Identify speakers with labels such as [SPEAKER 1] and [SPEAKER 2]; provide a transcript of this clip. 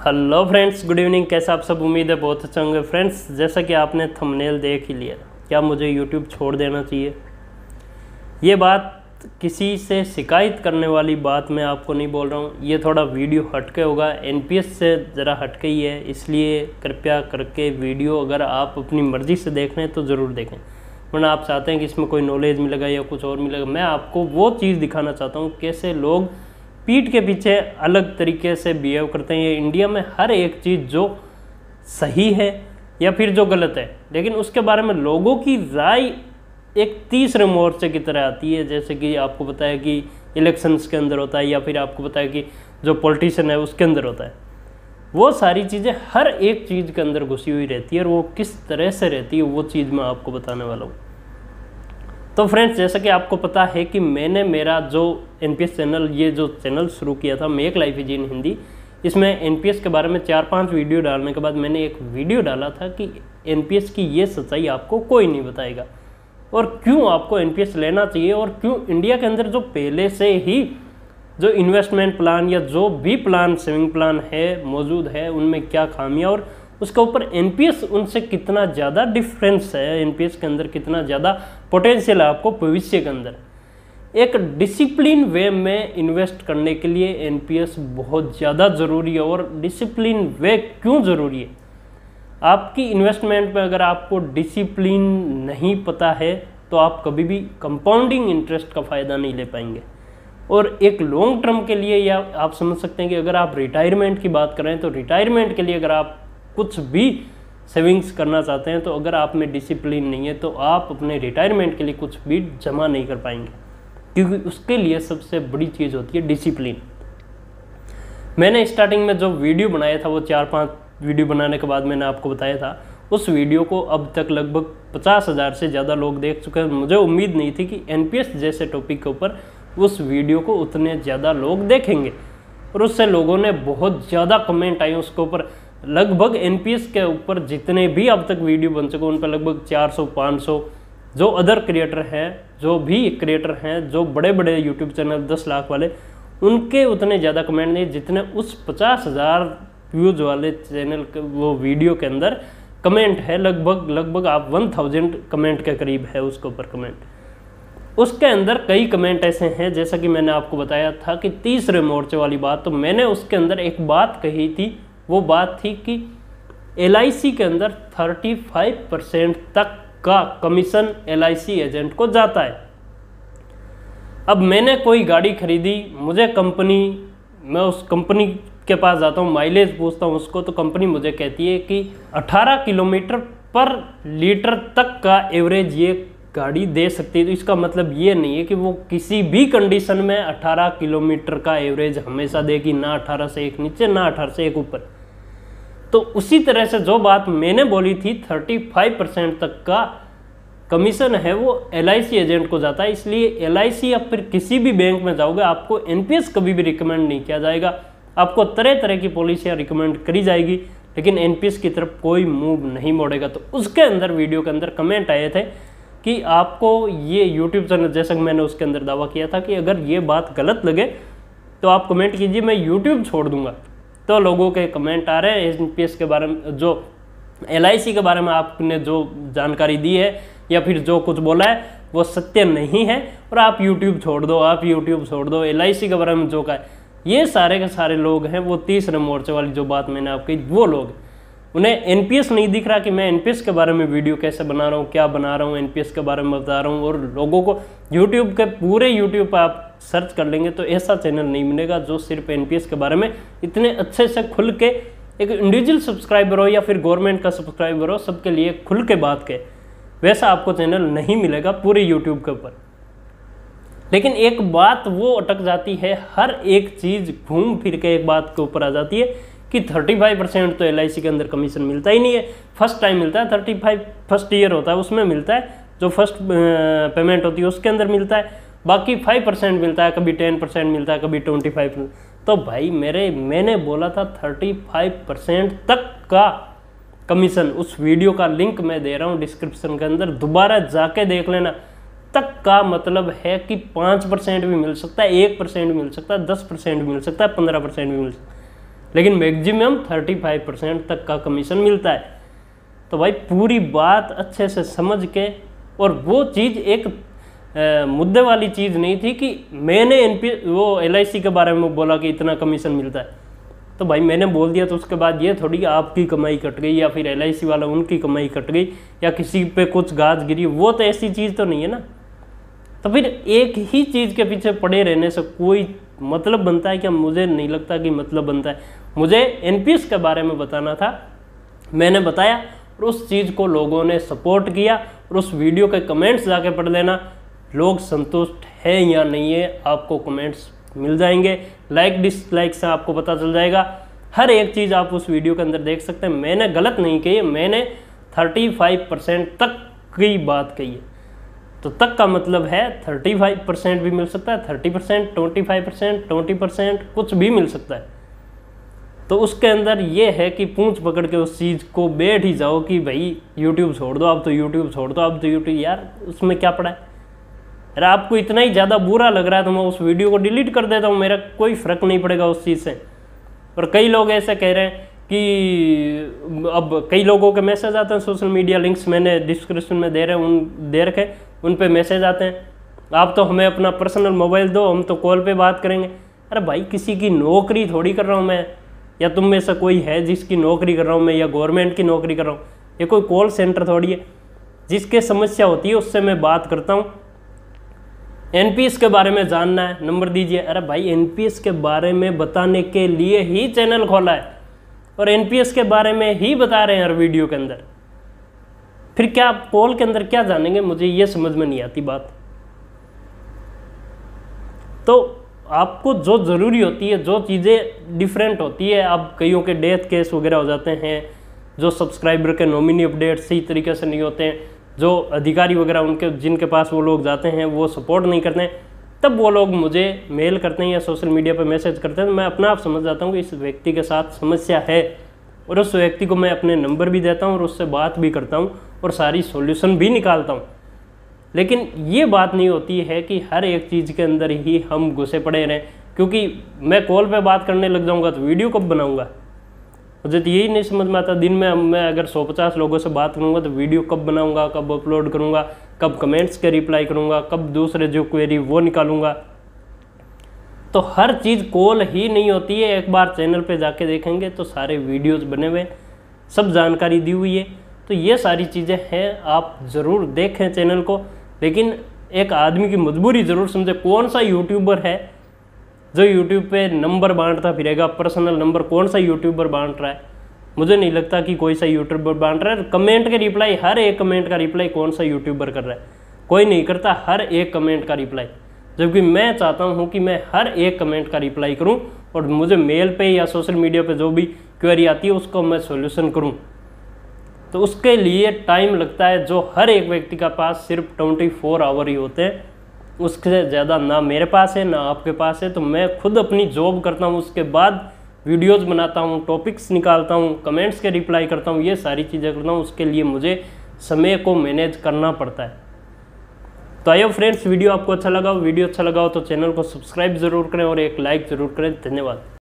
[SPEAKER 1] Hello friends, good evening. कैसा आप सब? उम्मीद है बहुत अच्छे होंगे। फ्रेंड्स, जैसा कि आपने थंबनेल देख ही लिया, क्या मुझे यूट्यूब छोड़ देना चाहिए? ये बात किसी से शिकायत करने वाली बात मैं आपको नहीं बोल रहा हूँ। ये थोड़ा वीडियो हटके होगा, एनपीएस से ज़रा हटके ही है, इसलिए कृपया करके वीडियो अगर आप अपनी मर्ज़ी से देख रहे हैं तो ज़रूर देखें, वरना आप चाहते हैं कि इसमें कोई नॉलेज मिलेगा या कुछ और मिलेगा। मैं आपको वो चीज़ दिखाना चाहता हूँ कैसे लोग पीठ के पीछे अलग तरीके से बिहेव करते हैं। ये इंडिया में हर एक चीज़ जो सही है या फिर जो गलत है, लेकिन उसके बारे में लोगों की राय एक तीसरे मोर्चे की तरह आती है। जैसे कि आपको पता है कि इलेक्शंस के अंदर होता है, या फिर आपको पता है कि जो पॉलिटिशियन है उसके अंदर होता है। वो सारी चीज़ें हर एक चीज़ के अंदर घुसी हुई रहती है, और वो किस तरह से रहती है वो चीज़ मैं आपको बताने वाला हूँ। तो फ्रेंड्स, जैसा कि आपको पता है कि मैंने मेरा जो एनपीएस चैनल, ये जो चैनल शुरू किया था make life easy in Hindi, इसमें एनपीएस के बारे में 4-5 वीडियो डालने के बाद मैंने एक वीडियो डाला था कि एनपीएस की ये सच्चाई आपको कोई नहीं बताएगा, और क्यों आपको एनपीएस लेना चाहिए, और क्यों इंडिया के अंदर जो पहले से ही जो इन्वेस्टमेंट प्लान या जो भी प्लान, सेविंग प्लान है मौजूद है, उनमें क्या खामियां, और उसके ऊपर एनपीएस उनसे कितना ज़्यादा डिफरेंस है, एनपीएस के अंदर कितना ज़्यादा पोटेंशियल है आपको भविष्य के अंदर। एक डिसिप्लिन वे में इन्वेस्ट करने के लिए एनपीएस बहुत ज़्यादा ज़रूरी है। और डिसिप्लिन वे क्यों ज़रूरी है? आपकी इन्वेस्टमेंट में अगर आपको डिसिप्लिन नहीं पता है तो आप कभी भी कंपाउंडिंग इंटरेस्ट का फ़ायदा नहीं ले पाएंगे। और एक लॉन्ग टर्म के लिए, या आप समझ सकते हैं कि अगर आप रिटायरमेंट की बात करें तो रिटायरमेंट के लिए अगर आप कुछ भी सेविंग्स करना चाहते हैं, तो अगर आप में डिसिप्लिन नहीं है तो आप अपने रिटायरमेंट के लिए कुछ भी जमा नहीं कर पाएंगे, क्योंकि उसके लिए सबसे बड़ी चीज़ होती है डिसिप्लिन। मैंने स्टार्टिंग में जो वीडियो बनाया था, वो 4-5 वीडियो बनाने के बाद मैंने आपको बताया था, उस वीडियो को अब तक लगभग 50,000 से ज़्यादा लोग देख चुके हैं। मुझे उम्मीद नहीं थी कि एनपीएस जैसे टॉपिक के ऊपर उस वीडियो को उतने ज़्यादा लोग देखेंगे, और उससे लोगों ने बहुत ज़्यादा कमेंट आए उसके ऊपर। लगभग एनपीएस के ऊपर जितने भी अब तक वीडियो बन चुके उन पर लगभग 400-500 जो अदर क्रिएटर हैं, जो भी क्रिएटर हैं, जो बड़े बड़े यूट्यूब चैनल 10 लाख वाले, उनके उतने ज़्यादा कमेंट नहीं जितने उस 50,000 व्यूज़ वाले चैनल के वो वीडियो के अंदर कमेंट है। लगभग आप 1000 कमेंट के करीब है उसके ऊपर कमेंट। उसके अंदर कई कमेंट ऐसे हैं, जैसा कि मैंने आपको बताया था कि तीसरे मोर्चे वाली बात, तो मैंने उसके अंदर एक बात कही थी। वो बात थी कि एलआईसी के अंदर 35% तक का कमीशन एलआईसी एजेंट को जाता है। अब मैंने कोई गाड़ी खरीदी, मुझे कंपनी, मैं उस कंपनी के पास जाता हूँ, माइलेज पूछता हूँ उसको, तो कंपनी मुझे कहती है कि 18 किलोमीटर पर लीटर तक का एवरेज ये गाड़ी दे सकती है। तो इसका मतलब ये नहीं है कि वो किसी भी कंडीशन में 18 किलोमीटर का एवरेज हमेशा देगी, ना 18 से 1 नीचे, ना 18 से 1 ऊपर। तो उसी तरह से जो बात मैंने बोली थी 35% तक का कमीशन है वो एलआईसी एजेंट को जाता है। इसलिए एलआईसी या फिर किसी भी बैंक में जाओगे, आपको एनपीएस कभी भी रिकमेंड नहीं किया जाएगा। आपको तरह तरह की पॉलिसियाँ रिकमेंड करी जाएगी, लेकिन एनपीएस की तरफ कोई मूव नहीं मोड़ेगा। तो उसके अंदर वीडियो के अंदर कमेंट आए थे कि आपको ये यूट्यूब चैनल, जैसा कि मैंने उसके अंदर दावा किया था कि अगर ये बात गलत लगे तो आप कमेंट कीजिए, मैं यूट्यूब छोड़ दूंगा। तो लोगों के कमेंट आ रहे हैं एनपीएस के बारे में, जो एलआईसी के बारे में आपने जो जानकारी दी है या फिर जो कुछ बोला है वो सत्य नहीं है, और आप यूट्यूब छोड़ दो, आप यूट्यूब छोड़ दो। एलआईसी के बारे में जो कहा है, ये सारे के सारे लोग हैं वो तीसरे मोर्चे वाली जो बात मैंने आपकी, वो लोग, उन्हें एनपीएस नहीं दिख रहा कि मैं एनपीएस के बारे में वीडियो कैसे बना रहा हूँ, क्या बना रहा हूँ, एनपीएस के बारे में बता रहा हूँ। और लोगों को यूट्यूब के पूरे यूट्यूब पर आप सर्च कर लेंगे तो ऐसा चैनल नहीं मिलेगा जो सिर्फ एनपीएस के बारे में इतने अच्छे से खुल के, एक इंडिविजुअल सब्सक्राइबर हो या फिर गवर्नमेंट का सब्सक्राइबर हो, सबके लिए खुल के बात के, वैसा आपको चैनल नहीं मिलेगा पूरे यूट्यूब के ऊपर। लेकिन एक बात वो अटक जाती है, हर एक चीज़ घूम फिर के एक बात के ऊपर आ जाती है कि 35% तो एलआईसी के अंदर कमीशन मिलता ही नहीं है। फर्स्ट टाइम मिलता है 35, फर्स्ट ईयर होता है उसमें मिलता है, जो फर्स्ट पेमेंट होती है उसके अंदर मिलता है। बाकी 5% मिलता है, कभी 10% मिलता है, कभी 25%। तो भाई मैंने बोला था 35% तक का कमीशन। उस वीडियो का लिंक मैं दे रहा हूँ डिस्क्रिप्शन के अंदर, दोबारा जाके देख लेना। तक का मतलब है कि 5% भी मिल सकता है, 1% भी मिल सकता है, 10% भी मिल सकता है, 15% भी मिल सकता है। लेकिन मैक्सिमम 35% तक का कमीशन मिलता है। तो भाई पूरी बात अच्छे से समझ के, और वो चीज़ एक मुद्दे वाली चीज़ नहीं थी कि मैंने वो LIC के बारे में बोला कि इतना कमीशन मिलता है, तो भाई मैंने बोल दिया तो उसके बाद ये थोड़ी आपकी कमाई कट गई या फिर LIC वाला उनकी कमाई कट गई या किसी पे कुछ गाज गिरी, वो तो ऐसी चीज़ तो नहीं है ना। तो फिर एक ही चीज़ के पीछे पड़े रहने से कोई मतलब बनता है क्या? मुझे नहीं लगता कि मतलब बनता है। मुझे NPS के बारे में बताना था, मैंने बताया और उस चीज़ को लोगों ने सपोर्ट किया। और उस वीडियो के कमेंट्स जाके पढ़ लेना, लोग संतुष्ट है या नहीं है, आपको कमेंट्स मिल जाएंगे। लाइक डिसलाइक से आपको पता चल जाएगा। हर एक चीज़ आप उस वीडियो के अंदर देख सकते हैं। मैंने गलत नहीं कही, मैंने 35% तक की बात कही है। तो तक का मतलब है 35% भी मिल सकता है, 30%, 25%, 20%, कुछ भी मिल सकता है। तो उसके अंदर ये है कि पूंछ पकड़ के उस चीज़ को बैठ ही जाओ कि भाई यूट्यूब छोड़ दो, अब तो यूट्यूब छोड़ दो, अब तो यूट्यूब, यार उसमें क्या पड़ा है? अरे आपको इतना ही ज़्यादा बुरा लग रहा है तो मैं उस वीडियो को डिलीट कर देता हूँ, मेरा कोई फ़र्क नहीं पड़ेगा उस चीज़ से। और कई लोग ऐसे कह रहे हैं कि अब कई लोगों के मैसेज आते हैं, सोशल मीडिया लिंक्स मैंने डिस्क्रिप्शन में दे रखे, उन पे मैसेज आते हैं, आप तो हमें अपना पर्सनल मोबाइल दो, हम तो कॉल पे बात करेंगे। अरे भाई किसी की नौकरी थोड़ी कर रहा हूँ मैं, या तुम में से कोई है जिसकी नौकरी कर रहा हूँ मैं, या गवर्नमेंट की नौकरी कर रहा हूँ, ये कोई कॉल सेंटर थोड़ी है। जिसके समस्या होती है उससे मैं बात करता हूँ। NPS के बारे में जानना है, नंबर दीजिए। अरे भाई NPS के बारे में बताने के लिए ही चैनल खोला है और NPS के बारे में ही बता रहे हैं हर वीडियो के अंदर। फिर क्या कॉल के अंदर क्या जानेंगे, मुझे ये समझ में नहीं आती बात। तो आपको जो ज़रूरी होती है, जो चीज़ें डिफरेंट होती है, अब कईयों के डेथ केस वगैरह हो जाते हैं, जो सब्सक्राइबर के नॉमिनी अपडेट सही तरीके से नहीं होते हैं, जो अधिकारी वगैरह उनके जिनके पास वो लोग जाते हैं वो सपोर्ट नहीं करते हैं, तब वो लोग मुझे मेल करते हैं या सोशल मीडिया पर मैसेज करते हैं। तो मैं अपना आप समझ जाता हूँ कि इस व्यक्ति के साथ समस्या है, और उस व्यक्ति को मैं अपने नंबर भी देता हूँ और उससे बात भी करता हूँ और सारी सॉल्यूशन भी निकालता हूँ। लेकिन ये बात नहीं होती है कि हर एक चीज़ के अंदर ही हम घुसे पड़े रहें, क्योंकि मैं कॉल पे बात करने लग जाऊँगा तो वीडियो कब बनाऊँगा? मुझे तो यही नहीं समझ में आता। दिन में मैं अगर 150 लोगों से बात करूँगा तो वीडियो कब बनाऊँगा, कब अपलोड करूँगा, कब कमेंट्स के रिप्लाई करूँगा, कब दूसरे जो क्वेरी वो निकालूँगा। तो हर चीज़ कॉल ही नहीं होती है। एक बार चैनल पे जाके देखेंगे तो सारे वीडियोस बने हुए, सब जानकारी दी हुई है। तो ये सारी चीज़ें हैं, आप ज़रूर देखें चैनल को। लेकिन एक आदमी की मजबूरी ज़रूर समझे। कौन सा यूट्यूबर है जो यूट्यूब पे नंबर बांटता फिरेगा, पर्सनल नंबर कौन सा यूट्यूबर बांट रहा है? मुझे नहीं लगता कि कोई सा यूट्यूबर बांट रहा है। कमेंट के रिप्लाई, हर एक कमेंट का रिप्लाई कौन सा यूट्यूबर कर रहा है? कोई नहीं करता हर एक कमेंट का रिप्लाई। जबकि मैं चाहता हूँ कि मैं हर एक कमेंट का रिप्लाई करूँ और मुझे मेल पे या सोशल मीडिया पे जो भी क्वेरी आती है उसको मैं सॉल्यूशन करूँ। तो उसके लिए टाइम लगता है, जो हर एक व्यक्ति का पास सिर्फ 24 आवर ही होते हैं, उससे ज़्यादा ना मेरे पास है ना आपके पास है। तो मैं खुद अपनी जॉब करता हूँ, उसके बाद वीडियोज़ बनाता हूँ, टॉपिक्स निकालता हूँ, कमेंट्स के रिप्लाई करता हूँ, ये सारी चीज़ें करता हूँ। उसके लिए मुझे समय को मैनेज करना पड़ता है। तो आइए फ्रेंड्स, वीडियो आपको अच्छा लगा हो तो चैनल को सब्सक्राइब ज़रूर करें और एक लाइक ज़रूर करें। धन्यवाद।